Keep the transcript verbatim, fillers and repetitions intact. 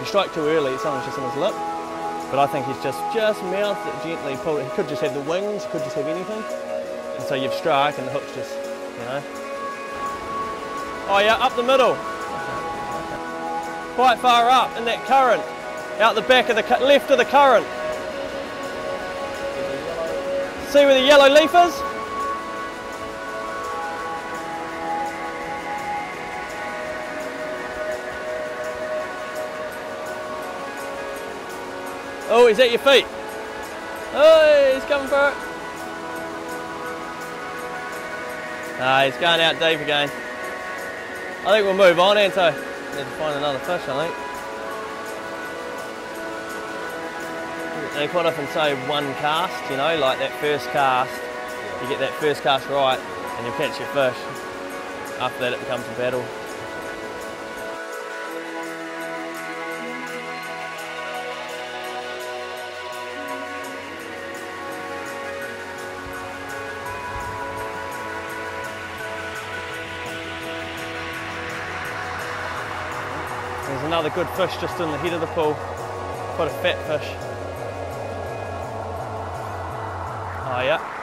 strike too early, someone's just in his lip. But I think he's just, just mouthed it gently, pulled it. He could just have the wings, could just have anything. And so you've struck and the hook's just, you know. Oh yeah, up the middle. Quite far up in that current. Out the back of the, left of the current. See where the yellow leaf is? Oh, he's at your feet. Oh, he's coming for it. Ah, he's going out deep again. I think we'll move on, Anto. Need to find another fish, I think. They quite often say one cast, you know, like that first cast. You get that first cast right and you catch your fish. After that it becomes a battle. There's another good fish just in the head of the pool. Quite a fat fish. Oh yeah.